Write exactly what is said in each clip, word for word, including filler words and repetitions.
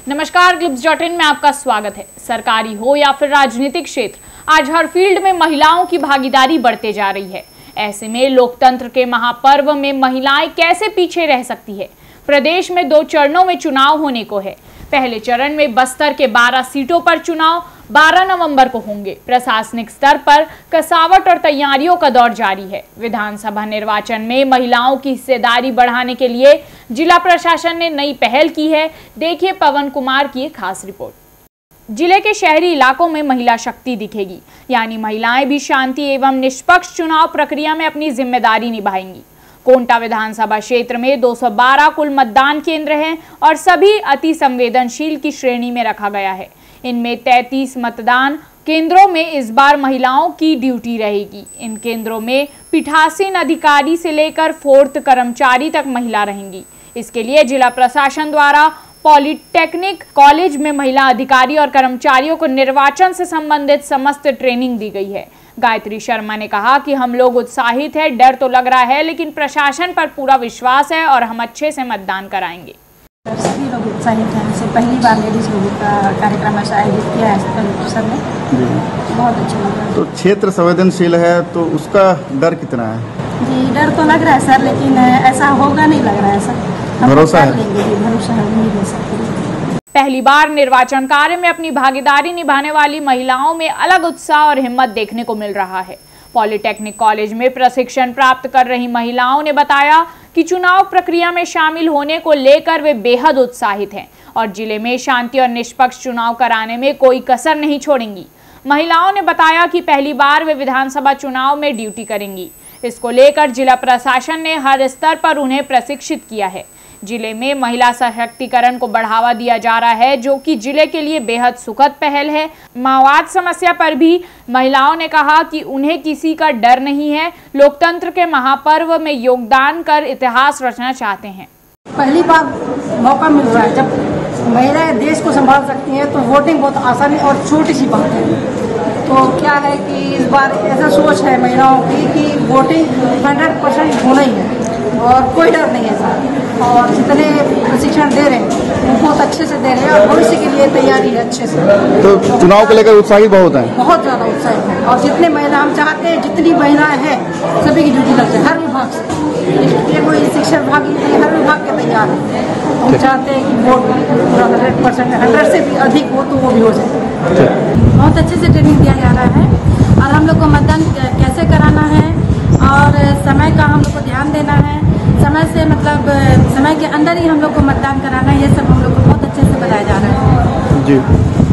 नमस्कार, ग्लिप्स dot in में आपका स्वागत है। सरकारी हो या फिर राजनीतिक क्षेत्र, आज हर फील्ड में महिलाओं की भागीदारी बढ़ते जा रही है। ऐसे में लोकतंत्र के महापर्व में महिलाएं कैसे पीछे रह सकती है। प्रदेश में दो चरणों में चुनाव होने को है। पहले चरण में बस्तर के बारह सीटों पर चुनाव बारह नवंबर को होंगे। प्रशासनिक स्तर पर कसावट और तैयारियों का दौर जारी है। विधानसभा निर्वाचन में महिलाओं की हिस्सेदारी बढ़ाने के लिए जिला प्रशासन ने नई पहल की है। देखिए पवन कुमार की एक खास रिपोर्ट। जिले के शहरी इलाकों में महिला शक्ति दिखेगी, यानी महिलाएं भी शांति एवं निष्पक्ष चुनाव प्रक्रिया में अपनी जिम्मेदारी निभाएंगी। कोंटा विधानसभा क्षेत्र में दो सौ बारह कुल मतदान केंद्र हैं और सभी अति संवेदनशील की श्रेणी में रखा गया है। इनमें तैंतीस मतदान केंद्रों में इस बार महिलाओं की ड्यूटी रहेगी। इन केंद्रों में पीठासीन अधिकारी से लेकर फोर्थ कर्मचारी तक महिला रहेंगी। इसके लिए जिला प्रशासन द्वारा पॉलिटेक्निक कॉलेज में महिला अधिकारी और कर्मचारियों को निर्वाचन से संबंधित समस्त ट्रेनिंग दी गई है। गायत्री शर्मा ने कहा कि हम लोग उत्साहित है, डर तो लग रहा है, लेकिन प्रशासन पर पूरा विश्वास है और हम अच्छे से मतदान कराएंगे। सभी लोग उत्साहित हैं। इससे पहली बार लेडीज लोगों का कार्यक्रम ऐसा आयोजित किया है सब ने, बहुत अच्छा लगा। तो क्षेत्र संवेदनशील है तो उसका डर कितना है? जी डर तो लग रहा है सर, लेकिन ऐसा होगा नहीं लग रहा है सर। भरोसा है, भरोसा है। पहली बार निर्वाचन कार्य में अपनी भागीदारी निभाने वाली महिलाओं में अलग उत्साह और हिम्मत देखने को मिल रहा है। पॉलिटेक्निक कॉलेज में प्रशिक्षण प्राप्त कर रही महिलाओं ने बताया कि चुनाव प्रक्रिया में शामिल होने को लेकर वे बेहद उत्साहित हैं और जिले में शांति और निष्पक्ष चुनाव कराने में कोई कसर नहीं छोड़ेंगी। महिलाओं ने बताया कि पहली बार वे विधानसभा चुनाव में ड्यूटी करेंगी। इसको लेकर जिला प्रशासन ने हर स्तर पर उन्हें प्रशिक्षित किया है। जिले में महिला सशक्तिकरण को बढ़ावा दिया जा रहा है, जो कि जिले के लिए बेहद सुखद पहल है। माओवाद समस्या पर भी महिलाओं ने कहा कि उन्हें किसी का डर नहीं है, लोकतंत्र के महापर्व में योगदान कर इतिहास रचना चाहते हैं। पहली बार मौका मिल रहा है, जब महिलाएं देश को संभाल सकती हैं तो वोटिंग बहुत आसानी और छोटी सी बात है। तो क्या है कि इस बार ऐसा सोच है महिलाओं की कि वोटिंग हंड्रेड परसेंट होना ही है और कोई डर नहीं है सर। और जितने प्रशिक्षण दे रहे हैं वो बहुत अच्छे से दे रहे हैं और भविष्य के लिए तैयारी है अच्छे से। तो चुनाव को लेकर उत्साहित बहुत है, बहुत ज़्यादा उत्साहित है। और जितने महिला हम चाहते हैं, जितनी महिलाएं हैं सभी की ड्यूटी लग जाए हर विभाग से। ये कोई शिक्षा विभाग की नहीं, हर विभाग के तैयार है। हम चाहते हैं कि वोट पूरा हंड्रेड परसेंट हंड्रेड से भी अधिक हो तो वो भी हो जाए। बहुत अच्छे से ट्रेनिंग दिया जा रहा है और हम लोग को मतदान कैसे कराना है और समय का हम लोग को ध्यान देना है। समय से मतलब समय के अंदर ही हम लोग को मतदान कराना है। ये सब हम लोग को बहुत अच्छे से बताया जा रहा है जी।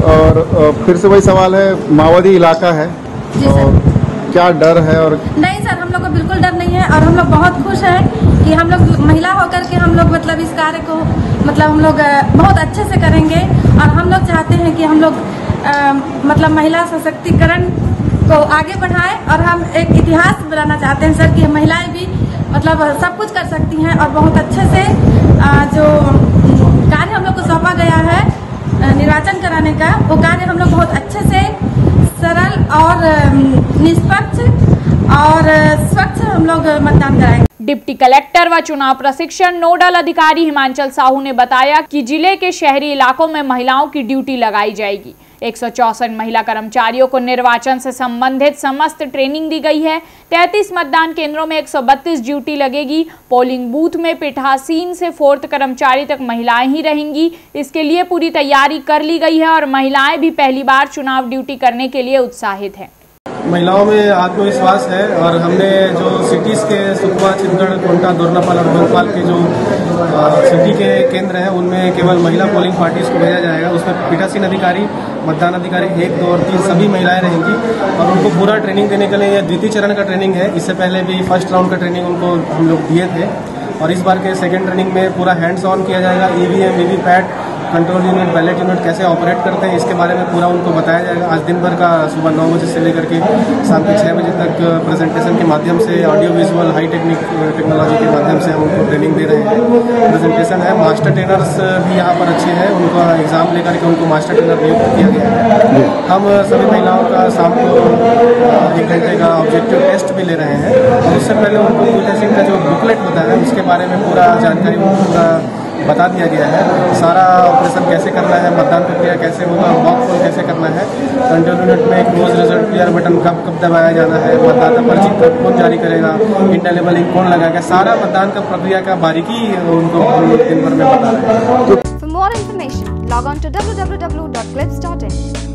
और फिर से वही सवाल है, माओवादी इलाका है जी और सर। क्या डर है? और नहीं सर, हम लोग को बिल्कुल डर नहीं है और हम लोग बहुत खुश हैं कि हम लोग महिला होकर के हम लोग मतलब इस कार्य को मतलब हम लोग बहुत अच्छे से करेंगे। और हम लोग चाहते हैं कि हम लोग आ, मतलब महिला सशक्तिकरण को आगे बढ़ाएं और हम एक इतिहास बनाना चाहते हैं सर कि महिलाएं भी मतलब सब कुछ कर सकती हैं। और बहुत अच्छे से आ, जो कार्य हम लोग को सौंपा गया है निर्वाचन कराने का, वो कार्य हम लोग बहुत अच्छे से सरल और निष्पक्ष और स्वच्छ हम लोग मतदान कराएंगे। डिप्टी कलेक्टर व चुनाव प्रशिक्षण नोडल अधिकारी हिमांचल साहू ने बताया कि जिले के शहरी इलाकों में महिलाओं की ड्यूटी लगाई जाएगी। एक सौ चौसठ महिला कर्मचारियों को निर्वाचन से संबंधित समस्त ट्रेनिंग दी गई है। तैंतीस मतदान केंद्रों में एक सौ बत्तीस ड्यूटी लगेगी। पोलिंग बूथ में पीठासीन से फोर्थ कर्मचारी तक महिलाएं ही रहेंगी। इसके लिए पूरी तैयारी कर ली गई है और महिलाएं भी पहली बार चुनाव ड्यूटी करने के लिए उत्साहित है। महिलाओं में आत्मविश्वास है और हमने जो सिटीज़ के सुकमा, चितगढ़, कोंटा, दोरनापाल और भोपाल के जो सिटी के केंद्र हैं उनमें केवल महिला पोलिंग पार्टीज को भेजा जाएगा। उसमें पीठासीन अधिकारी, मतदान अधिकारी एक, दो और तीन सभी महिलाएं रहेंगी और उनको पूरा ट्रेनिंग देने के लिए यह द्वितीय चरण का ट्रेनिंग है। इससे पहले भी फर्स्ट राउंड का ट्रेनिंग उनको हम लोग दिए थे और इस बार के सेकेंड ट्रेनिंग में पूरा हैंड्स ऑन किया जाएगा। EVM, VVPAT, control unit, ballot unit कैसे ऑपरेट करते हैं इसके बारे में पूरा उनको बताया जाएगा। आज दिन भर का सुबह नौ बजे से लेकर के शाम के छः बजे तक प्रेजेंटेशन के माध्यम से, audio visual, high technique technology के माध्यम से हम उनको ट्रेनिंग दे रहे हैं। प्रेजेंटेशन है। मास्टर ट्रेनर्स भी यहाँ पर अच्छे हैं, उनका एग्जाम लेकर के उनको मास्टर ट्रेनर नियुक्त किया गया है। हम सभी महिलाओं का शाम को एक घंटे का ऑब्जेक्टिव टेस्ट भी ले रहे हैं और उससे पहले उनको टेस्टिंग का जो बुकलेट होता है उसके बारे में पूरा जानकारी पूरा बता दिया गया है। सारा ऑपरेशन कैसे करना है, मतदान प्रक्रिया कैसे होगा, मॉक पोल कैसे करना है, कंट्रोल यूनिट में क्लोज रिजल्ट क्लियर बटन कब कब दबाया जाना है, मतदाता पर्ची कब कौन जारी करेगा, इंटेलेबलिंग कौन लगाएगा, सारा मतदान का प्रक्रिया का बारीकी उनको हम लोग दिन भर में बता रहे हैं। For more information, log on to w w w dot clips dot in.